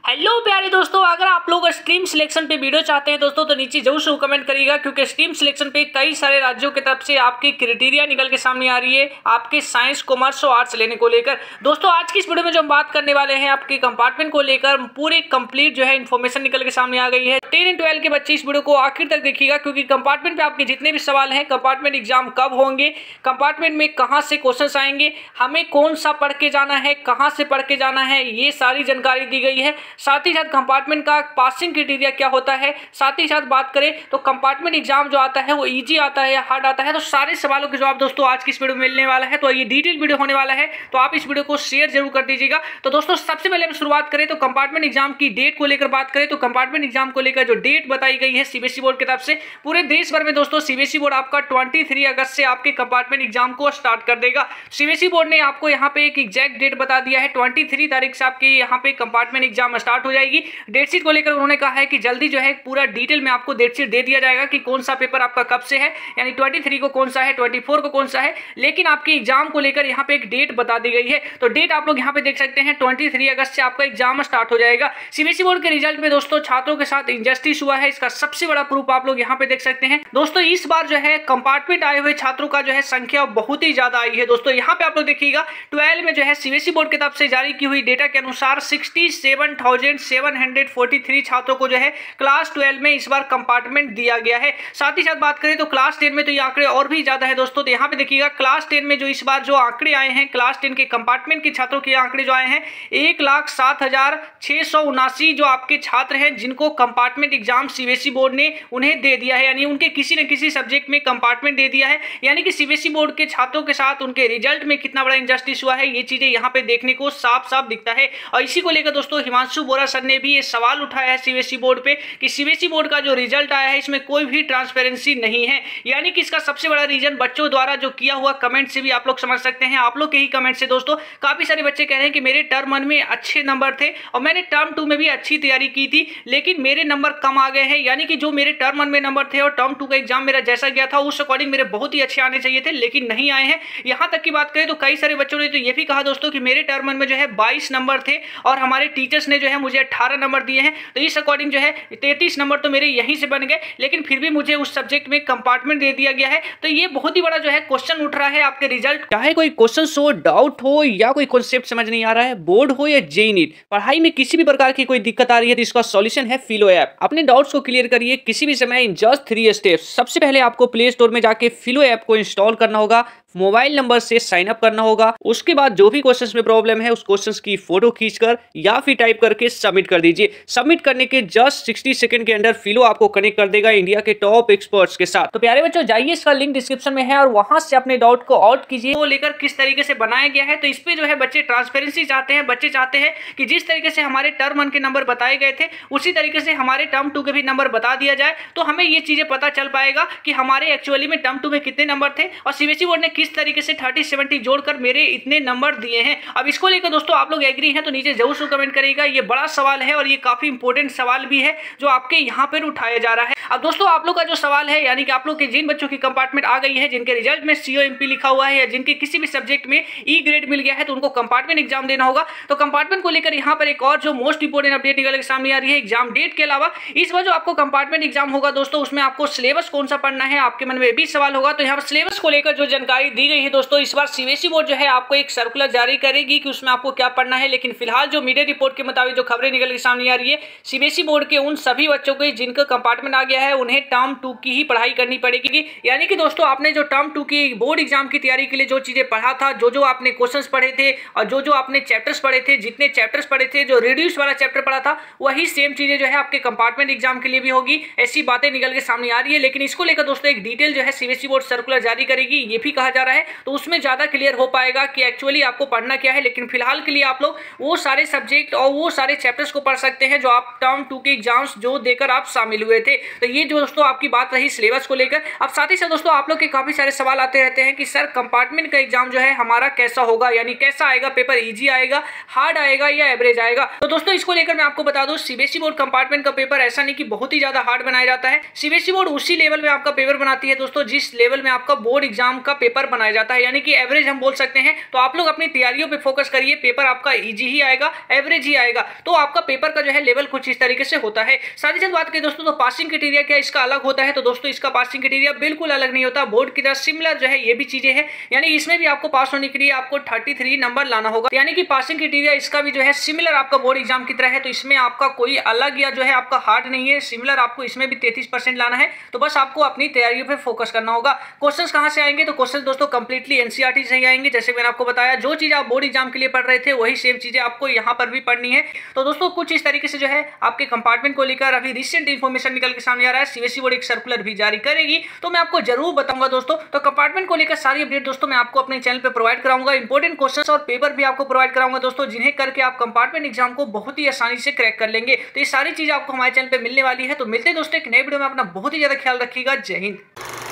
Hello प्यारे दोस्तों, अगर आप लोग स्ट्रीम सिलेक्शन पे वीडियो चाहते हैं दोस्तों तो नीचे जरूर से कमेंट करिएगा, क्योंकि स्ट्रीम सिलेक्शन पे कई सारे राज्यों की तरफ से आपकी क्राइटेरिया निकल के सामने आ रही है आपके साइंस, कॉमर्स और आर्ट्स लेने को लेकर। दोस्तों आज की इस वीडियो में जो हम बात करने वाले हैं आपके कंपार्टमेंट को लेकर पूरे कंप्लीट जो है इन्फॉर्मेशन निकल के सामने आ गई है। 10 एंड 12 के बच्चे इस वीडियो को आखिर तक देखिएगा, क्योंकि कंपार्टमेंट पे आपके जितने भी सवाल हैं, कंपार्टमेंट एग्जाम कब होंगे, कंपार्टमेंट में कहाँ से क्वेश्चन आएंगे, हमें कौन सा पढ़ के जाना है, कहाँ से पढ़ के जाना है, ये सारी जानकारी दी गई है। साथ ही साथ कंपार्टमेंट का पासिंग क्राइटेरिया क्या होता है, साथ ही साथ बात करें तो कंपार्टमेंट एग्जाम जो आता है वो इजी आता है या हार्ड आता है, तो सारे सवालों के जवाब दोस्तों आज की इस वीडियो में मिलने वाला है। तो ये डिटेल वीडियो होने वाला है, तो आप इस वीडियो को शेयर जरूर कर दीजिएगा। तो दोस्तों सबसे पहले हम शुरुआत करें तो कंपार्टमेंट एग्जाम की डेट को लेकर बात करें तो कंपार्टमेंट एग्जाम को लेकर जो डेट बताई गई है सीबीएसई बोर्ड की तरफ से, पूरे देश भर में दोस्तों सीबीएसई बोर्ड आपका 23 अगस्त से आपके कंपार्टमेंट एग्जाम को स्टार्ट कर देगा। सीबीएसई बोर्ड ने आपको यहाँ पे एक एग्जैक्ट डेट बता दिया है, 23 तारीख से आपकी यहाँ पे कंपार्टमेंट एग्जाम स्टार्ट हो जाएगी। डेट शीट को लेकर उन्होंने कहा है कि जल्दी जो है पूरा डिटेल में आपको डेट शीट दे दिया जाएगा कि कौन सा पेपर आपका कब से है, यानी 23 को कौन सा है, 24 को कौन सा है, लेकिन आपके एग्जाम को लेकर यहाँ पे एक डेट बता दी गई है। तो डेट आप लोग यहाँ पे देख सकते हैं 23 अगस्त से आपका एग्जाम स्टार्ट हो जाएगा। सीबीएसई बोर्ड के रिजल्ट में दोस्तों छात्रों के साथ इंजस्टिस हुआ है, इसका सबसे बड़ा प्रूफ आप लोग यहाँ पे देख सकते हैं। दोस्तों इस बार जो है कंपार्टमेंट आए हुए छात्रों का जो है संख्या बहुत ही ज्यादा आई है। दोस्तों यहाँ पे आप लोग देखिएगा 12 में जो है सीबीएसई बोर्ड की तरफ से जारी की हुई डेटा के अनुसार 67,743 छात्रों को जो है क्लास 12 में इस बार कंपार्टमेंट दिया गया है। साथ ही साथ बात करें तो क्लास 10 में तो ये आंकड़े और भी ज्यादा है दोस्तों। तो यहाँ पे देखिएगा क्लास 10 में जो इस बार जो आंकड़े आए हैं, क्लास 10 के कंपार्टमेंट के छात्रों के आंकड़े जो आए हैं 1,07,679 जो आपके छात्र हैं जिनको कंपार्टमेंट एग्जाम सीबीएसई बोर्ड ने उन्हें दे दिया है, यानी उनके किसी न किसी सब्जेक्ट में कंपार्टमेंट दे दिया है। यानी कि सीबीएसई बोर्ड के छात्रों के साथ उनके रिजल्ट में कितना बड़ा इंजस्टिस हुआ है, ये चीजें यहाँ पे देखने को साफ साफ दिखता है। और इसी को लेकर दोस्तों हिमांशु बोरा सर ने भी ये सवाल उठाया है सीबीएसई बोर्ड पे कि सीबीएसई बोर्ड का जो रिजल्ट आया है इसमें कोई भी ट्रांसपेरेंसी नहीं है। यानी कि इसका सबसे बड़ा रीजन बच्चों द्वारा जो किया हुआ कमेंट से भी आप लोग समझ सकते हैं। आप लोग के ही कमेंट से दोस्तों काफी सारे बच्चे कह रहे हैं कि मेरे टर्म 1 में अच्छे नंबर थे और मैंने टर्म 2 में भी अच्छी तैयारी की थी, लेकिन मेरे नंबर कम आ गए हैं। यानी कि जो मेरे टर्म 1 में नंबर थे और टर्म 2 का एग्जाम मेरा जैसा गया था उस अकॉर्डिंग मेरे बहुत ही अच्छे आने चाहिए थे, लेकिन नहीं आए हैं। यहां तक की बात करें तो कई सारे बच्चों ने तो ये भी कहा दोस्तों कि मेरे टर्म 1 में जो है 22 नंबर थे और हमारे टीचर्स ने जो है मुझे 18 नंबर दिए हैं, तो इस अकॉर्डिंग जो है 33 नंबर तो मेरे यहीं से बन गए, लेकिन फिर भी मुझे उस सब्जेक्ट में कंपार्टमेंट दे दिया गया है। तो ये बहुत ही बड़ा जो है क्वेश्चन उठ रहा है आपके रिजल्ट, चाहे कोई क्वेश्चन हो, डाउट हो या कोई कॉन्सेप्ट समझ नहीं आ रहा है, बोर्ड हो या जेईई नीट, पढ़ाई में किसी भी प्रकार की कोई दिक्कत आ रही है तो इसका सॉल्यूशन है फिलो ऐप। अपने डाउट्स को क्लियर करिए किसी भी समय इन जस्ट 3 स्टेप्स। सबसे पहले आपको प्ले स्टोर में जाके फिलो ऐप को इंस्टॉल करना होगा, मोबाइल नंबर से साइन अप करना होगा, उसके बाद जो भी क्वेश्चंस में प्रॉब्लम है उस क्वेश्चंस की फोटो खींचकर या फिर टाइप करके सबमिट कर दीजिए। सबमिट करने के जस्ट 60 सेकंड के अंदर फिलो आपको कनेक्ट कर देगा इंडिया के टॉप एक्सपर्ट्स के साथ। तो प्यारे बच्चों जाइए, इसका लिंक डिस्क्रिप्शन में है और वहां से अपने डाउट को आउट कीजिए। वो लेकर किस तरीके से बनाया गया है, तो इस पे जो है बच्चे ट्रांसपेरेंसी चाहते हैं। बच्चे चाहते हैं कि जिस तरीके से हमारे टर्म 1 के नंबर बताए गए थे उसी तरीके से हमारे टर्म 2 के भी नंबर बता दिया जाए, तो हमें ये चीजें पता चल पाएगा कि हमारे एक्चुअली में टर्म 2 में कितने नंबर थे और सीबीएसई बोर्ड ने किस तरीके से 30-70 जोड़कर मेरे इतने नंबर दिए हैं। अब इसको लेकर दोस्तों आप लोग एग्री हैं तो नीचे जरूर से कमेंट करिएगा। ये बड़ा सवाल है और ये काफी इंपॉर्टेंट सवाल भी है जो आपके यहाँ पर उठाया जा रहा है। अब दोस्तों आप लोग का जो सवाल है, यानी कि आप लोग के जिन बच्चों की कंपार्टमेंट आ गई है, जिनके रिजल्ट में COMP लिखा हुआ है या जिनके किसी भी सब्जेक्ट में E ग्रेड मिल गया है, तो उनको कंपार्टमेंट एग्जाम देना होगा। तो कंपार्टमेंट को लेकर यहाँ पर एक और जो मोस्ट इंपोर्टेंट अपडेट निकल के सामने आ रही है एग्जाम डेट के अलावा। इस बार जो आपको कंपार्टमेंट एग्जाम होगा दोस्तों उसमें आपको सिलेबस कौन सा पढ़ना है, आपके मन में भी सवाल होगा। तो यहाँ पर सिलेबस को लेकर जो जानकारी दी गई है दोस्तों, इस बार सीबीएसई बोर्ड जो है आपको एक सर्कुलर जारी करेगी कि उसमें आपको क्या पढ़ना है, लेकिन फिलहाल जो मीडिया रिपोर्ट के मुताबिक जो खबरें निकल के सामने आ रही है, सीबीएसई बोर्ड के उन सभी बच्चों को जिनका कंपार्टमेंट आ गया है उन्हें टर्म 2 की ही पढ़ाई करनी पड़ेगी। यानी कि दोस्तों आपने जो टर्म 2 की बोर्ड एग्जाम की तैयारी के लिए जो चीजें पढ़ा था, जो आपने क्वेश्चंस पढ़े थे और जो आपने चैप्टर्स पढ़े थे, जितने चैप्टर्स पढ़े थे, जो रिड्यूस वाला चैप्टर पढ़ा था, वही सेम चीजें जो है आपके कंपार्टमेंट एग्जाम के लिए भी होगी। ऐसी बातें निकल के सामने आ रही है, लेकिन इसको लेकर दोस्तों एक डिटेल जो है सीबीएसई बोर्ड सर्कुलर जारी करेगी, ये भी कहा जा रहा है। तो उसमें ज्यादा क्लियर हो पाएगा कि एक्चुअली आपको पढ़ना क्या है। लेकिन फिलहाल के लिए आप लोग वो सारे सब्जेक्ट और वो सारे चैप्टर्स को पढ़ सकते हैं जो आप टर्म 2 के एग्जाम्स जो देकर आप शामिल हुए थे। तो ये जो दोस्तों आपकी बात रही सिलेबस को लेकर। अब साथ ही साथ दोस्तों आप लोग के काफी सारे सवाल आते रहते हैं कि सर कंपार्टमेंट का एग्जाम जो है हमारा कैसा होगा, यानी कैसा आएगा, पेपर इजी आएगा, हार्ड आएगा या एवरेज आएगा। तो दोस्तों इसको लेकर मैं आपको बता दूं, सीबीएसई बोर्ड कंपार्टमेंट का पेपर ऐसा नहीं कि बहुत ही ज्यादा हार्ड बनाया जाता है। सीबीएसई बोर्ड उसी लेवल में आपका पेपर बनाती है दोस्तों जिस लेवल में आपका बोर्ड एग्जाम का पेपर बनाया जाता है, यानी कि एवरेज हम बोल सकते हैं। तो आप लोग अपनी तैयारियों पे फोकस करिए, पेपर आपका इजी ही आएगा, एवरेज ही आएगा। तो आपका पेपर का जो है लेवल कुछ इस तरीके से होता है। साथ ही साथ बात करें दोस्तों तो पासिंग क्राइटेरिया क्या इसका अलग होता है, तो दोस्तों इसका पासिंग क्राइटेरिया बिल्कुल अलग नहीं होता, बोर्ड की तरह सिमिलर जो है ये भी चीजें हैं, यानी इसमें भी आपको पास होने के लिए आपको 33 नंबर लाना होगा, यानी कि पासिंग क्राइटेरिया इसका भी जो है सिमिलर आपका बोर्ड एग्जाम की तरह है। तो इसमें आपका कोई अलग या जो है आपका हार्ड नहीं है, सिमिलर आपको इसमें भी 33% लाना है। तो बस आपको अपनी तैयारियों पे फोकस करना होगा। क्वेश्चंस कहां से आएंगे, तो क्वेश्चंस दोस्तों कंप्लीटली एनसीईआरटी से ही आएंगे। जैसे मैंने आपको बताया जो चीज आप बोर्ड एग्जाम के लिए पढ़ रहे थे वही सेम चीजें आपको यहाँ पर भी पढ़नी है। तो दोस्तों कुछ इस तरीके से जो है आपके कंपार्टमेंट को लेकर अभी रिसेंट इन्फॉर्मेशन निकल के सामने आ रहा है। सीबीएसई बोर्ड एक सर्कुलर भी जारी करेगी, तो मैं आपको जरूर बताऊंगा दोस्तों। तो कंपार्टमेंट को लेकर सारी अपडेट दोस्तों मैं आपको अपने चैनल पे प्रोवाइड कराऊंगा। इंपॉर्टेंट क्वेश्चंस और पेपर भी आपको प्रोवाइड कराऊंगा दोस्तों, जिन्हें करके आप कंपार्टमेंट एग्जाम को बहुत ही आसानी से क्रैक कर लेंगे। तो ये सारी चीज आपको हमारे चैनल पे मिलने वाली है। तो मिलते हैं दोस्तों एक नए वीडियो में, अपना बहुत ही ज्यादा ख्याल रखिएगा। जय हिंद।